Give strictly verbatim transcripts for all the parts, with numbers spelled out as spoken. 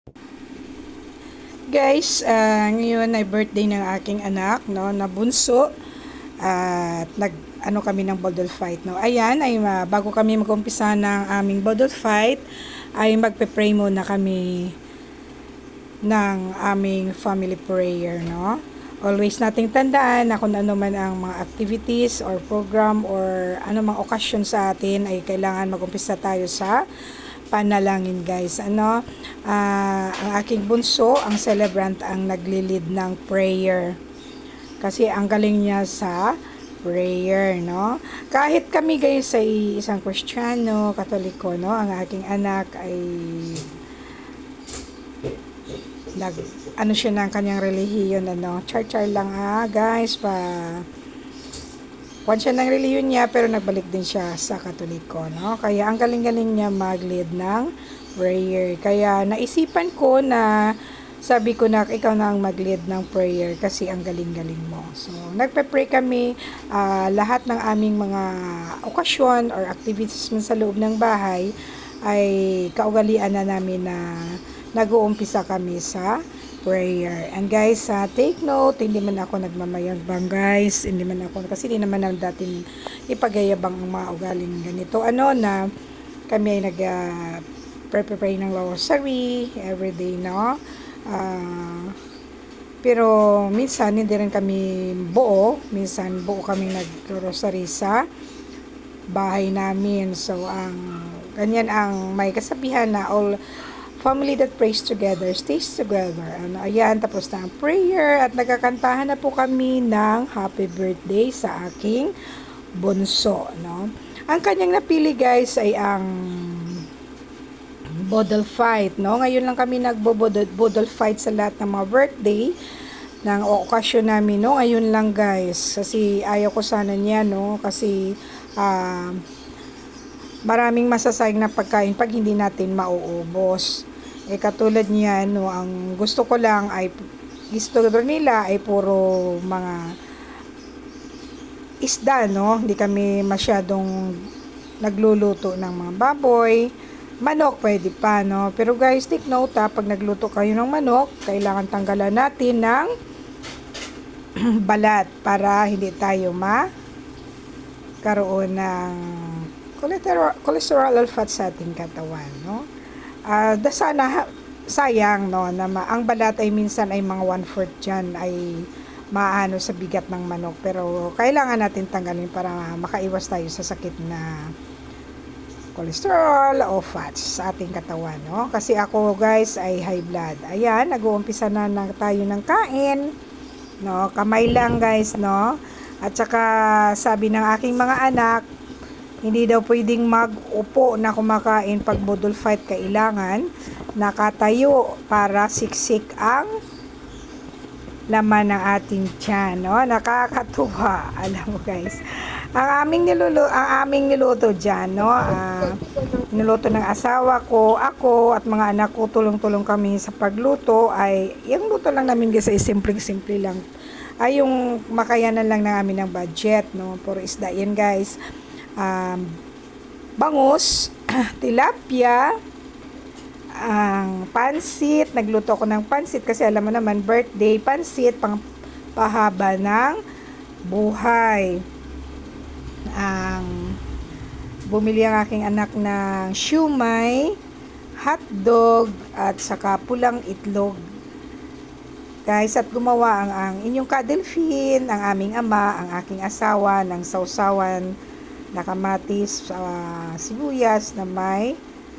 Guys, ah, ngayon ay birthday ng aking anak, no, na bunso. At nag ano kami ng bodol fight, no. Ayan, ay ah, bago kami mag-umpisa ng aming bodol fight, ay magpe-pray muna kami ng aming family prayer, no. Always nating tandaan na kung ano man ang mga activities or program or anumang okasyon sa atin ay kailangan mag-umpisa tayo sa panalangin, guys. Ano, ah, ang aking bunso, ang celebrant, ang nagli-lead ng prayer. Kasi ang galing niya sa prayer, no? Kahit kami, guys, ay isang Kristiyano, Katoliko, no? Ang aking anak ay nag ano siya ng kanyang relihiyon, ano? Char-char lang, ah, guys, pa Kwan siya ng reliyon niya, pero nagbalik din siya sa Katoliko, no? Kaya ang galing-galing niya mag-lead ng prayer. Kaya naisipan ko na sabi ko na ikaw na ang mag-lead ng prayer kasi ang galing-galing mo. So, nagpe-pray kami, uh, lahat ng aming mga okasyon or activities man sa loob ng bahay ay kaugalian na namin na nag-uumpisa kami sa prayer. And guys, uh, take note, hindi man ako nagmamayabang, guys. Hindi man ako, kasi hindi naman ang dating ipagayabang ang mga ugaling ganito. Ano na, kami ay nag uh, prepare ng rosary everyday, no? Uh, pero minsan hindi rin kami buo. Minsan buo kami nag-rosary sa bahay namin. So, ang ganyan ang may kasabihan na all family that prays together, stays together. Ano, ayan, tapos na ang prayer at nagkakantahan na po kami ng happy birthday sa aking bunso, no? Ang kanyang napili, guys, ay ang bodol fight, no? Ngayon lang kami nagbo-bodol fight sa lahat ng mga birthday ng okasyon namin, no? Ngayon lang, guys, kasi ayaw ko sana niya, no? Kasi uh, maraming masasayang na pagkain pag hindi natin mauubos. Eh, katulad niya, no, ang gusto ko lang ay, gusto nila ay puro mga isda, no? Hindi kami masyadong nagluluto ng mga baboy. Manok, pwede pa, no? Pero guys, take note, ha, pag nagluto kayo ng manok, kailangan tanggalan natin ng balat para hindi tayo magkaroon ng cholesterol, cholesterol fat sa ating katawan, no? Uh, da sana sayang, no, na ma ang balat ay minsan ay mga one-fourth dyan ay maano sa bigat ng manok, pero kailangan natin tanggalin para makaiwas tayo sa sakit na cholesterol o fats sa ating katawan, no? Kasi ako, guys, ay high blood. Ayan, nag-uumpisa na, na tayo ng kain, no? Kamay lang, guys, no? At saka sabi ng aking mga anak, hindi daw pwedeng mag-upo na kumakain pag bodol fight. Kailangan nakatayo para siksik ang laman ng ating tiyan, no? Nakakatuwa. Alam mo, guys, ang aming niluto, ang aming niluto diyan, no? Uh, niluto ng asawa ko, ako at mga anak ko, tulong-tulong kami sa pagluto. Ay yung luto lang namin, guys, ay simple-simple lang. Ay yung makayanan lang ng amin ng budget, no? Puro isda yan, guys. Um, bangus, tilapia, ang pansit. Nagluto ako ng pansit kasi alam mo naman, birthday, pansit, pang pahaba ng buhay. Ang bumili ang aking anak ng siumay, hotdog, at saka pulang itlog, guys, at gumawa ang, ang inyong kadelfin, ang aming ama, ang aking asawa, ng sausawan na kamatis, uh, sibuyas na may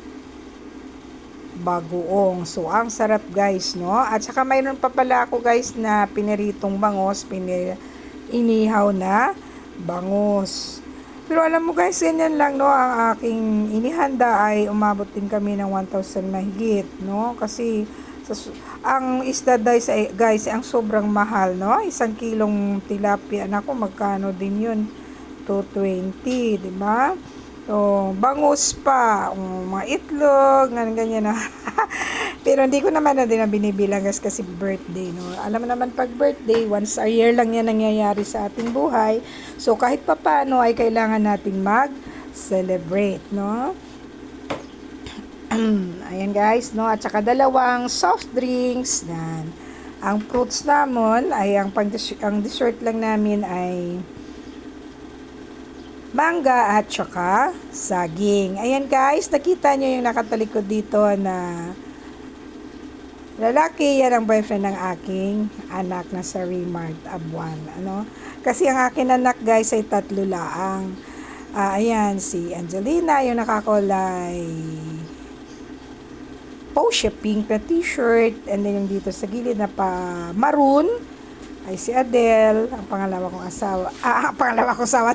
bagoong. So, ang sarap, guys, no? At saka mayroon pa pala ako, guys, na piniritong bangos, pinir inihaw na bangos. Pero alam mo, guys, ganyan lang, no? Ang aking inihanda ay umabot din kami ng one thousand mahigit, no? Kasi sa, ang isda, guys, ay, guys, ang sobrang mahal, no? Isang kilong tilapia, nako, magkano din yun? two twenty, di ba? So, bangus pa, um, mga itlog, ganyan, ganyan na. Pero hindi ko naman na din na binibilang, guys, kasi birthday, no? Alam mo naman, pag birthday, once a year lang yan nangyayari sa ating buhay. So, kahit pa paano ay kailangan nating mag-celebrate, no? Ayan guys, no? At saka dalawang soft drinks. Yan. Ang fruits naman ay ang pang ang dessert lang namin ay mangga at saka saging. Ayan guys, nakita nyo yung nakatalikod dito na lalaki. Yan ang boyfriend ng aking anak na sa Remart Abuan. Ano? Kasi ang akin anak guys ay tatlo laang. Uh, ayan, si Angelina, yung nakakulay Porsche pink na t-shirt, and then yung dito sa gilid na pa maroon ay si Adele, ang pangalawa kong asawa. Ah, ang pangalawa kong asawa.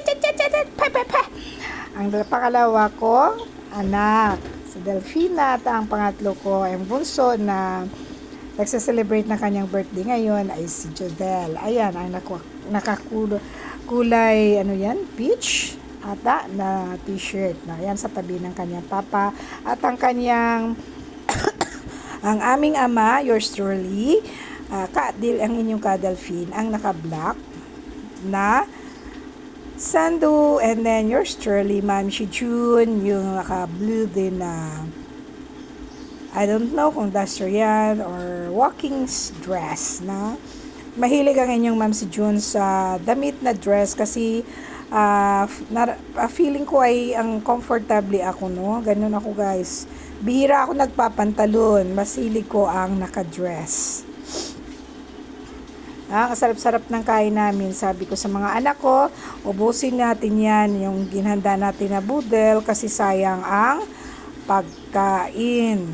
Ang pangalawa ko anak, si Delfina, at ang pangatlo ko ay bunso na nagse-celebrate na kanyang birthday ngayon ay si Jodel. Ayan, ang nakakulay, ano yan, peach ata na t-shirt na yan sa tabi ng kanyang papa, at ang kanyang ang aming ama, yours truly, uh, Kadil, ang inyong Kadelfin, ang naka-black na sando, and then yours truly, Ma'am Si June, yung naka-blue din na I don't know kung duster yan or walking dress na. Mahilig ang inyong Ma'am Si June sa damit na dress kasi Uh, na, uh, feeling ko ay ang comfortable ako, no? Ganun ako guys. Bihira ako nagpapantalon. Masilig ko ang nakadress. Ah, ang sarap-sarap ng kain namin. Sabi ko sa mga anak ko, ubusin natin yan, yung ginhanda natin na budel, kasi sayang ang pagkain.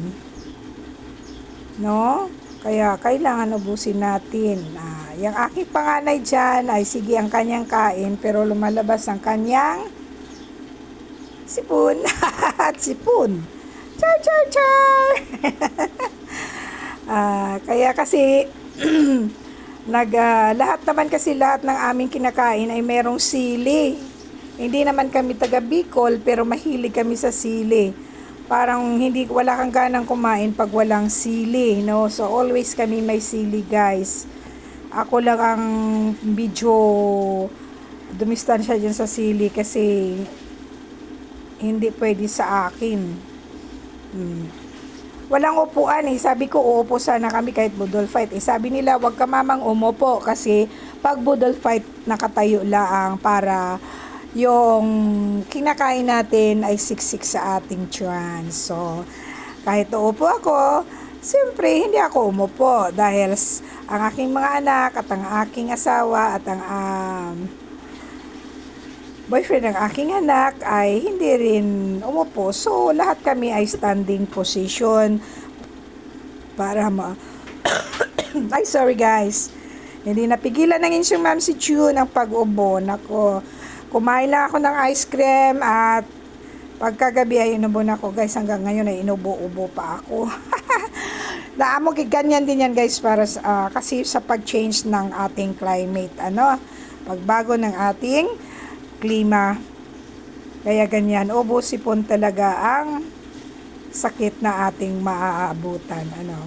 No? Kaya kailangan ubusin natin. Ah, yung aking panganay dyan ay sige ang kanyang kain, pero lumalabas ang kanyang sipon. At sipon. Char, char, char. uh, kaya kasi nag, uh, lahat naman kasi lahat ng aming kinakain ay merong sili. Hindi naman kami taga Bicol, pero mahilig kami sa sili. Parang hindi, wala kang ganang kumain pag walang sili, no? So always kami may sili guys. Ako lang ang medyo dumistansya dyan sa sili kasi hindi pwede sa akin. Hmm. Walang upuan eh. Sabi ko uupo sana kami kahit budol fight. Eh, sabi nila wag ka mamang umupo kasi pag budol fight nakatayo lang para yung kinakain natin ay siksik sa ating tiyan. So kahit uupo ako, siyempre hindi ako umupo dahil ang aking mga anak at ang aking asawa at ang um, boyfriend ng aking anak ay hindi rin umupo. So lahat kami ay standing position para ma ay sorry guys, hindi napigilan ng inyong Ma'am Si June ang pag-ubo. Nako, kumain lang ako ng ice cream at pagkagabi ay inubo na ako guys. Hanggang ngayon ay inubo-ubo pa ako. Naamo ganyan din yan guys para uh, kasi sa pag-change ng ating climate, ano, pagbago ng ating klima. Kaya ganyan, ubo sipon talaga ang sakit na ating maaabutan, ano.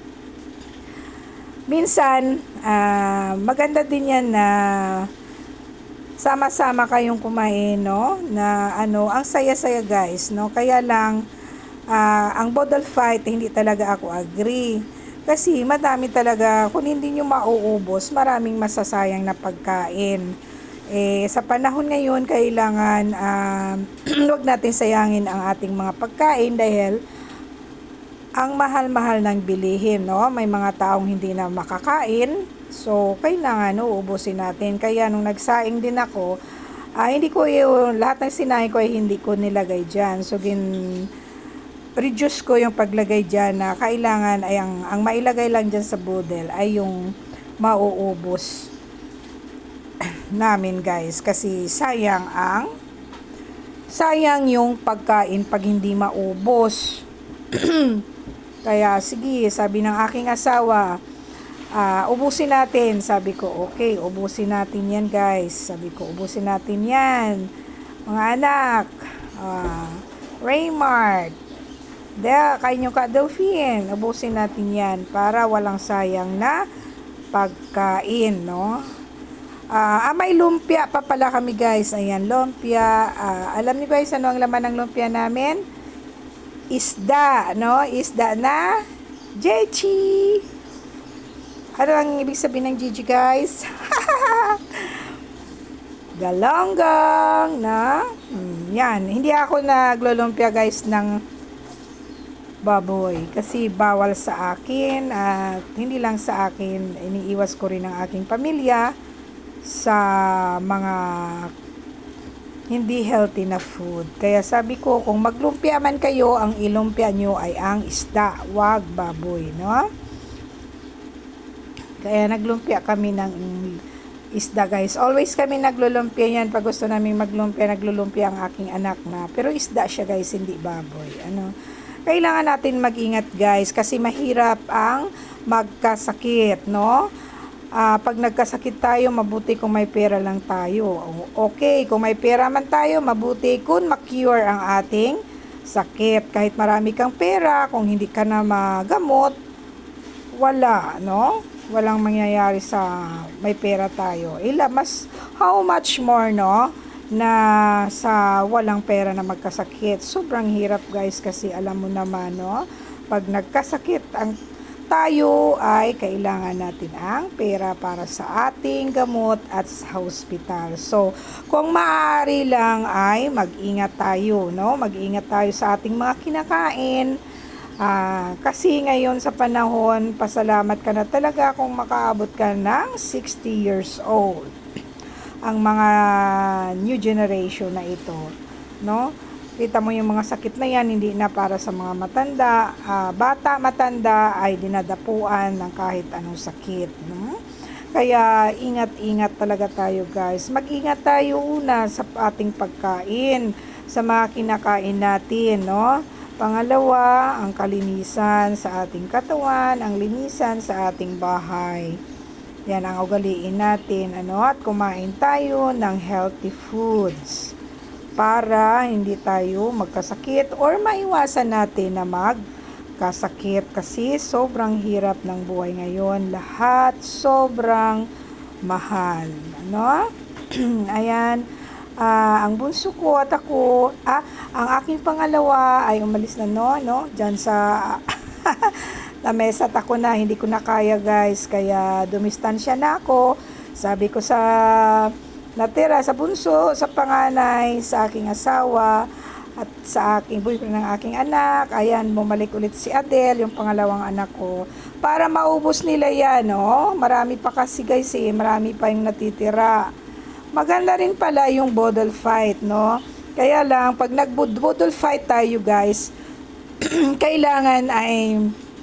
Minsan uh, maganda din yan na sama-sama kayong kumain, no, na ano, ang saya-saya guys, no. Kaya lang Uh, ang budol fight, hindi talaga ako agree. Kasi madami talaga, kung hindi nyo mauubos, maraming masasayang na pagkain. Eh, sa panahon ngayon, kailangan uh, huwag natin sayangin ang ating mga pagkain dahil ang mahal-mahal ng bilihin, no? May mga taong hindi na makakain. So, kailangan uubusin natin. Kaya nung nagsaing din ako, uh, hindi ko yung, lahat ng sinain ko ay hindi ko nilagay dyan. So, gin reduce ko yung paglagay dyan na kailangan ay ang, ang mailagay lang dyan sa budel ay yung mauubos namin guys, kasi sayang ang sayang yung pagkain pag hindi maubos. Kaya sige, sabi ng aking asawa, uh, ubusin natin. Sabi ko okay, ubusin natin yan guys. Sabi ko ubusin natin yan mga anak. uh, Raymart, Del, kain nyo ka, Delphine. Ubusin natin yan para walang sayang na pagkain, no? Uh, ah, may lumpia pa pala kami guys. Ayan, lumpia. Uh, alam niyo guys, ano ang laman ng lumpia namin? isda, no? Isda na Jechi. Ano ang ibig sabihin ng Gigi, guys? Galonggong, na? Hmm, yan. Hindi ako naglulumpia, guys, ng baboy. Kasi bawal sa akin. At hindi lang sa akin. Iniiwas ko rin ang aking pamilya sa mga hindi healthy na food. Kaya sabi ko, kung maglumpia man kayo, ang ilumpia nyo ay ang isda. Wag baboy, no? Kaya naglumpia kami ng isda, guys. Always kami naglulumpia yan. Pag gusto namin maglumpia, naglulumpia ang aking anak na. Pero isda siya, guys, hindi baboy. Ano? Kailangan natin mag-ingat, guys, kasi mahirap ang magkasakit, no? Uh, pag nagkasakit tayo, mabuti kung may pera lang tayo. Okay, kung may pera man tayo, mabuti kung ma-cure ang ating sakit. Kahit marami kang pera, kung hindi ka na magamot, wala, no? Walang mangyayari sa may pera tayo. Ila, mas, how much more, no? Na sa walang pera na magkasakit. Sobrang hirap, guys, kasi alam mo naman, no? Pag nagkasakit ang tayo ay kailangan natin ang pera para sa ating gamot at sa hospital. So, kung maaari lang ay mag-ingat tayo, no? Mag-ingat tayo sa ating mga kinakain. Ah, kasi ngayon sa panahon, pasalamat ka na talaga kung makaabot ka ng sixty years old. Ang mga new generation na ito, no? Kita mo yung mga sakit na yan, hindi na para sa mga matanda. Ah, bata, matanda ay dinadapuan ng kahit anong sakit, no? Kaya ingat-ingat talaga tayo, guys. Mag-ingat tayo una sa ating pagkain, sa mga kinakain natin, no? Pangalawa, ang kalinisan sa ating katawan, ang linisan sa ating bahay. Yan ang ugaliin natin, ano? At kumain tayo ng healthy foods para hindi tayo magkasakit or maiwasan natin na magkasakit kasi sobrang hirap ng buhay ngayon. Lahat sobrang mahal, ano? Ayan. Uh, ang bunso ko at ako, ah, ang aking pangalawa ay umalis na, no, no, dyan sa lamesa at ako na, hindi ko na kaya, guys, kaya dumistansya na ako. Sabi ko sa natira, sa bunso, sa panganay, sa aking asawa at sa aking boyfriend ng aking anak, ayan, bumalik ulit si Adele, yung pangalawang anak ko, para maubos nila yan, no? Marami pa kasi, guys, eh, marami pa yung natitira. Maganda rin pala yung bottle fight, no? Kaya lang, pag nag-bottle fight tayo, guys, kailangan ay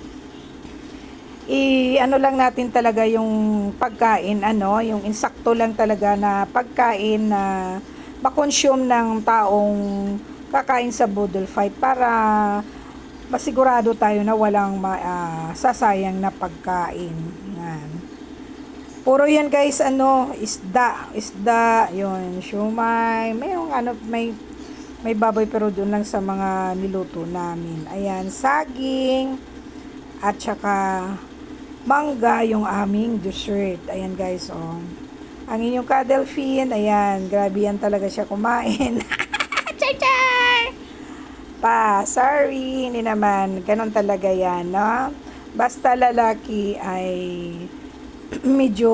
i-ano lang natin talaga yung pagkain, ano, yung insakto lang talaga na pagkain na makonsume ng taong kakain sa bottle fight para masigurado tayo na walang ma, uh, sasayang na pagkain. Yan. Puro yan, guys, ano, isda, isda, yun, siumay, mayroong ano, may, may baboy pero doon lang sa mga niluto namin. Ayan, saging, at saka mangga yung aming dessert. Ayan, guys, oh. Ang inyong ka-Delphine, ayan, grabe yan talaga siya kumain. Chay, chay! Pa, sorry, hindi naman, ganun talaga yan, no? Basta lalaki ay medyo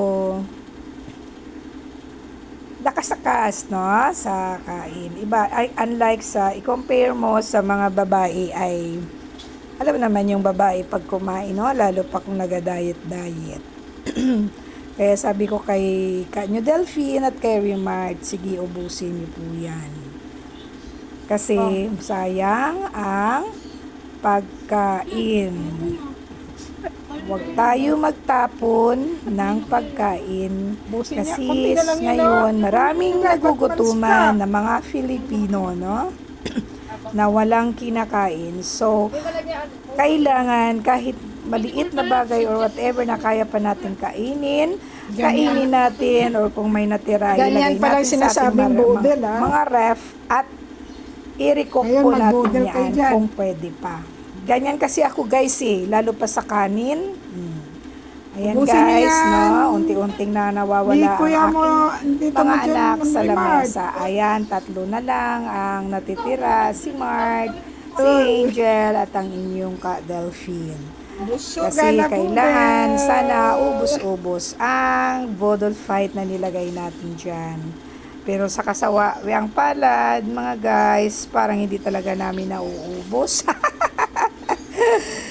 lakas-lakas, no, sa kain. Iba, ay, unlike sa, i-compare mo sa mga babae ay, alam naman yung babae pag kumain, no, lalo pa kung naga-diet-diet. Kaya sabi ko kay Kanyo Delphine at kay Remart, sige, ubusin niyo po yan. Kasi oh, sayang ang pagkain. Huwag tayo magtapon ng pagkain kasi ngayon maraming nagugutuman na mga Filipino, no? Na walang kinakain. So, kailangan kahit maliit na bagay or whatever na kaya pa natin kainin, kainin natin or kung may natira, ilagay natin sa ating mar- mga, mga ref at i-recook po natin yan kung pwede pa. Ganyan kasi ako, guys, eh. Lalo pa sa kanin. Hmm. Ayan, ubusin guys, no? Unti-unting na nawawala ang aking mga anak sa lamesa. Ayan, tatlo na lang ang natitira. Si Mark, si Angel at ang inyong ka Delphine. Busog Kasi na kailangan bubel. sana ubos-ubos ang bodol fight na nilagay natin dyan. Pero sa kasawiang palad, mga guys, parang hindi talaga namin nauubos.